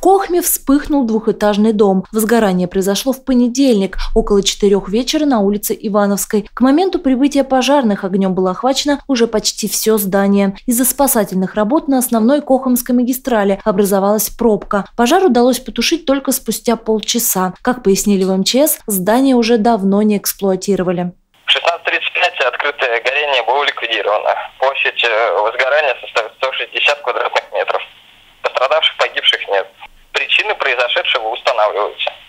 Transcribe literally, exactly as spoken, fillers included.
Кохме вспыхнул двухэтажный дом. Возгорание произошло в понедельник, около четырех вечера на улице Ивановской. К моменту прибытия пожарных огнем было охвачено уже почти все здание. Из-за спасательных работ на основной Кохомской магистрали образовалась пробка. Пожар удалось потушить только спустя полчаса. Как пояснили в эм че эс, здание уже давно не эксплуатировали. В шестнадцать тридцать пять открытое горение было ликвидировано. Площадь возгорания составит сто шестьдесят квадратных метров. Пострадавших, погибших нет. Причины произошедшего устанавливаются.